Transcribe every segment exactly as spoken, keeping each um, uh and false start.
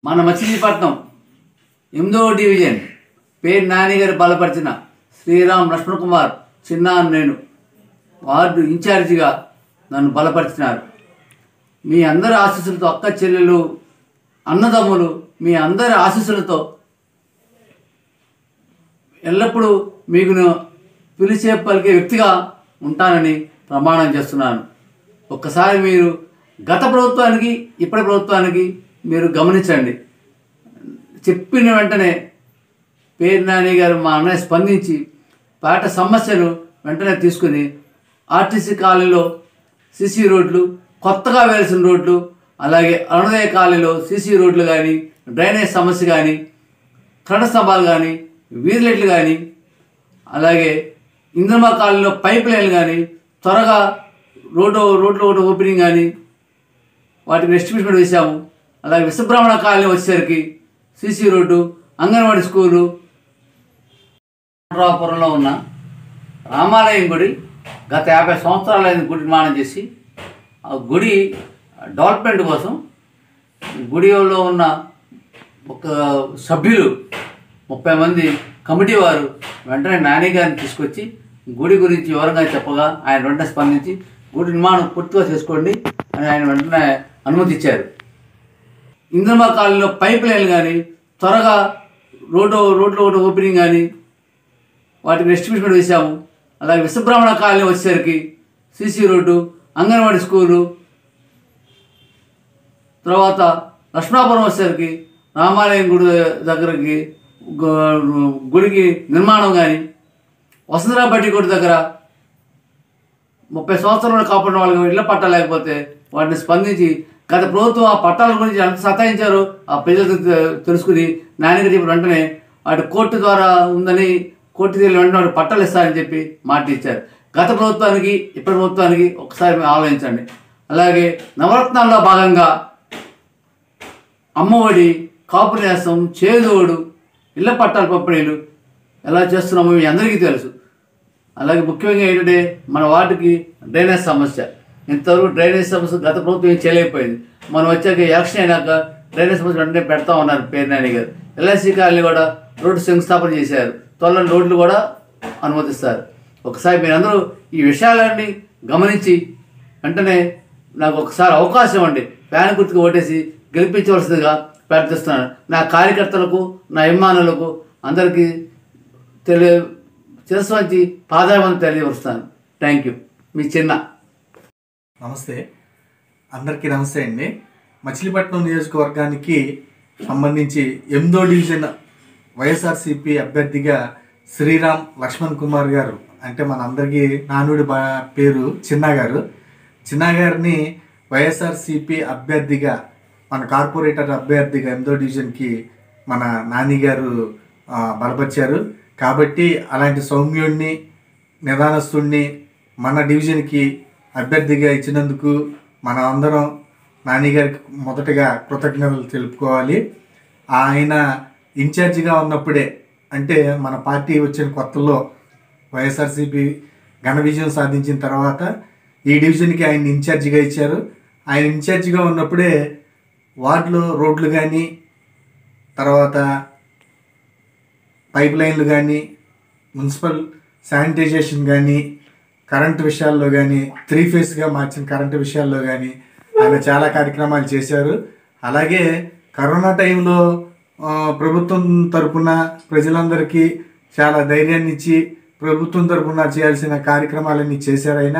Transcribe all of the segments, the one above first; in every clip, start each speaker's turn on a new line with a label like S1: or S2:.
S1: మన మచిలీపట్నం ఎనిమిదవ డివిజన్ పేరు నాని గారు బలపరిచిన శ్రీరామ్ లక్ష్మణ్ కుమార్ చిన్న నేను వార్డు ఇన్ఛార్జిగా నన్ను బలపరిచినారు. మీ అందరి ఆశీస్సులతో, అక్క చెల్లెలు అన్నదమ్ములు మీ అందరి ఆశీస్సులతో ఎల్లప్పుడూ మీకు పిలిచే పలికే వ్యక్తిగా ఉంటానని ప్రమాణం చేస్తున్నాను. ఒక్కసారి మీరు గత ప్రభుత్వానికి ఇప్పటి ప్రభుత్వానికి మీరు గమనించండి. చెప్పిన వెంటనే పేరు నాని గారు మా అన్నయ్య స్పందించి పేట సమస్యలు వెంటనే తీసుకుని ఆర్టీసీ కాలనీలో సీసీ రోడ్లు, కొత్తగా వేయాల్సిన రోడ్లు, అలాగే అరుణోదయ కాలనీలో సీసీ రోడ్లు కానీ, డ్రైనేజ్ సమస్య కానీ, కరెంటు స్తంభాలు కానీ, వీధి లైట్లు కానీ, అలాగే ఇంద్రమా కాలనీలో పైప్ లైన్లు కానీ, త్వరగా రోడ్డు రోడ్లు రోడ్డు ఓపెనింగ్ కానీ వాటికి ఎస్టిమేషన్ వేసాము. అలాగే విశ్వబ్రాహ్మణ కాలనీ వచ్చేసరికి సీసీ రోడ్డు, అంగన్వాడీ స్కూలు, రాపురంలో ఉన్న రామాలయం గుడి గత యాభై సంవత్సరాలైన గుడి నిర్మాణం చేసి ఆ గుడి డెవలప్మెంట్ కోసం గుడిలో ఉన్న ఒక సభ్యులు ముప్పై మంది కమిటీ వారు వెంటనే నాని గారిని తీసుకొచ్చి గుడి గురించి వివరంగా చెప్పగా ఆయన వెంటనే స్పందించి గుడి నిర్మాణం పూర్తిగా చేసుకోండి అని ఆయన వెంటనే అనుమతి ఇచ్చారు. ఇంద్రమా కాలనీలో పైప్ లైన్లు కానీ, త్వరగా రోడ్డు రోడ్లు రోడ్డు ఓపెనింగ్ కానీ వాటికి ఎస్టిమేషన్ వేసాము. అలాగే విశ్వబ్రాహ్మణ కాలనీ వచ్చేసరికి సీసీ రోడ్డు, అంగన్వాడీ స్కూలు, తర్వాత లక్ష్మణాపురం వచ్చేసరికి రామాలయం గుడి దగ్గరికి గుడికి నిర్మాణం కానీ, వసుంధరా బట్టి గుడి దగ్గర ముప్పై సంవత్సరాలు కాపాడిన వాళ్ళకి ఇళ్ల పట్టా లేకపోతే వాటిని స్పందించి గత ప్రభుత్వం ఆ పట్టాల గురించి ఎంత సతాయించారో ఆ ప్రజలకు తెలుసుకుని నాయనగారు చెప్పిన వెంటనే వాటి కోర్టు ద్వారా ఉందని కోర్టు వెళ్ళి వెంటనే వాటి పట్టాలు ఇస్తారని చెప్పి మాట ఇచ్చారు. గత ప్రభుత్వానికి ఇప్పటి ప్రభుత్వానికి ఒకసారి మేము ఆలోచించండి. అలాగే నవరత్నాల్లో భాగంగా అమ్మఒడి, కాపు నేస్తం, చేదోడు, ఇళ్ల పట్టాల పంపిణీలు ఎలా చేస్తున్నామో మీ అందరికీ తెలుసు. అలాగే ముఖ్యంగా ఏంటంటే మన వార్డుకి డ్రైనేజ్ సమస్య. ఇంతవరకు డ్రైనేజ్ సమస్య గత ప్రభుత్వం ఏం చేయలేకపోయింది. మనం వచ్చాక ఎలక్షన్ అయినాక డ్రైనేజ్ సమస్య వెంటనే పెడతా ఉన్నారు పేరు నాని గారు. ఎల్ఐసి కాలనీ కూడా రోడ్డు శంకుస్థాపన చేశారు. త్వరలో రోడ్లు కూడా అనుమతిస్తారు. ఒకసారి మీరందరూ ఈ విషయాలన్నీ గమనించి వెంటనే నాకు ఒకసారి అవకాశం ఇవ్వండి. ఫ్యాన్ గుర్తుకు ఓటేసి గెలిపించవలసిందిగా ప్రార్థిస్తున్నాను. నా కార్యకర్తలకు, నా అభిమానులకు అందరికీ తెలియ శిరస్సు వంచి పాదాభివందనం తెలియవరుస్తాను. Thank you. మీ చిన్న.
S2: నమస్తే, అందరికీ నమస్తే అండి. మచిలీపట్నం నియోజకవర్గానికి సంబంధించి ఎనిమిదో డివిజన్ వైఎస్ఆర్సిపి అభ్యర్థిగా శ్రీరామ్ లక్ష్మణ్ కుమార్ గారు, అంటే మన అందరికీ నానుడి బా పేరు చిన్న గారు. చిన్న గారిని వైఎస్ఆర్సిపి అభ్యర్థిగా, మన కార్పొరేటర్ అభ్యర్థిగా ఎనిమిదో డివిజన్కి మన నాని గారు బలపరిచారు. కాబట్టి అలాంటి సౌమ్యుడిని, నిదానస్తుడిని మన డివిజన్కి అభ్యర్థిగా ఇచ్చినందుకు మన అందరం నాని గారికి మొదటగా కృతజ్ఞతలు తెలుపుకోవాలి. ఆయన ఇన్ఛార్జిగా ఉన్నప్పుడే, అంటే మన పార్టీ వచ్చిన కొత్తలో వైఎస్ఆర్సీపీ ఘన విజయం సాధించిన తర్వాత ఈ డివిజన్కి ఆయన ఇన్ఛార్జిగా ఇచ్చారు. ఆయన ఇన్ఛార్జిగా ఉన్నప్పుడే వార్డులో రోడ్లు కానీ, తర్వాత పైప్ లైన్లు కానీ, మున్సిపల్ శానిటైజేషన్ కానీ, కరెంటు విషయాల్లో కానీ, త్రీ ఫేస్గా మార్చిన కరెంటు విషయాల్లో కానీ ఆయన చాలా కార్యక్రమాలు చేశారు. అలాగే కరోనా టైంలో ప్రభుత్వం తరపున ప్రజలందరికీ చాలా ధైర్యాన్ని ఇచ్చి ప్రభుత్వం తరపున చేయాల్సిన కార్యక్రమాలన్నీ చేశారు ఆయన.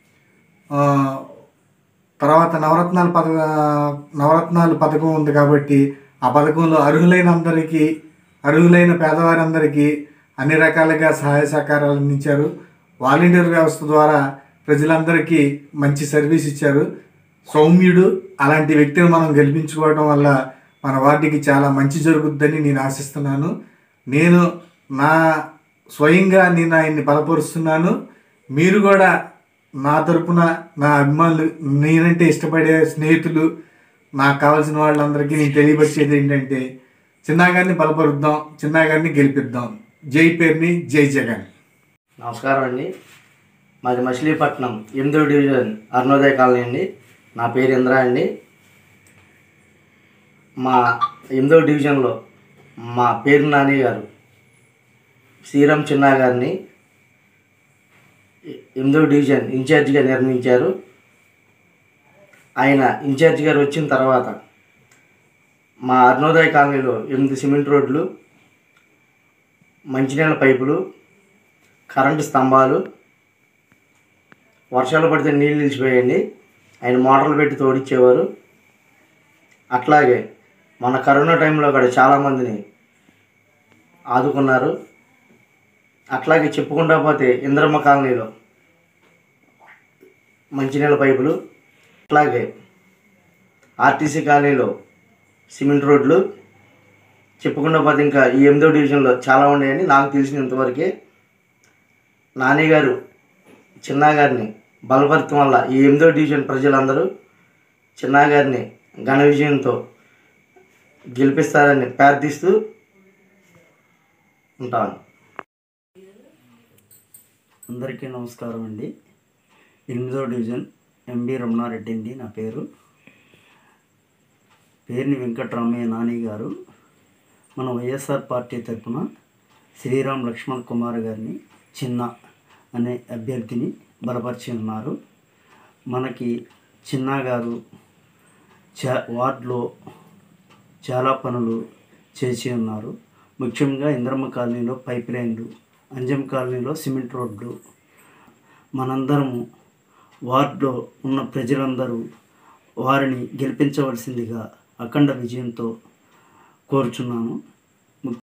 S2: తర్వాత నవరత్నాల పథక నవరత్నాలు పథకం ఉంది కాబట్టి ఆ పథకంలో అర్హులైన అందరికీ అర్హులైన పేదవారందరికీ అన్ని రకాలుగా సహాయ సహకారాలు అందించారు. వాలంటీర్ వ్యవస్థ ద్వారా ప్రజలందరికీ మంచి సర్వీస్ ఇచ్చారు. సౌమ్యుడు, అలాంటి వ్యక్తిని మనం గెలిపించుకోవడం వల్ల మన వార్డుకి చాలా మంచి జరుగుద్దని నేను ఆశిస్తున్నాను. నేను నా స్వయంగా నేను ఆయన్ని బలపరుస్తున్నాను. మీరు కూడా నా తరపున, నా అభిమానులు, నేనంటే ఇష్టపడే స్నేహితులు, నాకు కావాల్సిన వాళ్ళందరికీ నేను తెలియపరిచేది ఏంటంటే చిన్నగారిని బలపరుద్దాం, చిన్నగారిని గెలిపిద్దాం. జై పేరుని, జై జగన్.
S3: నమస్కారం అండి. మాది మచిలీపట్నం ఎనిమిదో డివిజన్ అరుణోదయ కాలనీ అండి. నా పేరు ఇంద్ర అండి. మా ఎనిమిదవ డివిజన్లో మా పేరు నాని గారు శ్రీరామ్ చిన్నా గారిని ఎనిమిదవ డివిజన్ ఇన్ఛార్జిగా నిర్మించారు. ఆయన ఇన్ఛార్జి గారు వచ్చిన తర్వాత మా అరుణోదయ కాలనీలో ఎనిమిది సిమెంట్ రోడ్లు, మంచినీళ్ళ పైపులు, కరెంటు స్తంభాలు, వర్షాలు పడితే నీళ్ళు నిలిచిపోయండి, ఆయన మోటార్లు పెట్టి తోడిచ్చేవారు. అట్లాగే మన కరోనా టైంలో కూడా చాలామందిని ఆదుకున్నారు. అట్లాగే చెప్పుకుంటా పోతే ఇంద్రమ్మ కాలనీలో మంచినీళ్ళ పైపులు, అట్లాగే ఆర్టీసీ కాలనీలో సిమెంట్ రోడ్లు, చెప్పుకుంటా పోతే ఇంకా ఈ ఎనిమిదో డివిజన్లో చాలా ఉన్నాయని నాకు తెలిసినంతవరకే. నాని గారు చిన్నా గారిని బలపడటం వల్ల ఈ ఎనిమిదో డివిజన్ ప్రజలందరూ చిన్నా గారిని ఘన విజయంతో గెలిపిస్తారని ప్రార్థిస్తూ ఉంటాను.
S4: అందరికీ నమస్కారం అండి. ఎనిమిదో డివిజన్ ఎంబి రమణారెడ్డి అండి నా పేరు. పేరుని వెంకటరామయ్య నాని గారు మన వైఎస్ఆర్ పార్టీ తరఫున శ్రీరామ్ లక్ష్మణ్ కుమార్ గారిని చిన్న అనే అభ్యర్థిని బలపరిచి ఉన్నారు. మనకి చిన్న గారు చా వార్డులో చాలా పనులు చేసి ఉన్నారు. ముఖ్యంగా ఇంద్రమ్మ కాలనీలో పైప్ లైన్లు, అంజం కాలనీలో సిమెంట్ రోడ్లు. మనందరము వార్డులో ఉన్న ప్రజలందరూ వారిని గెలిపించవలసిందిగా అఖండ విజయంతో కోరుచున్నాను.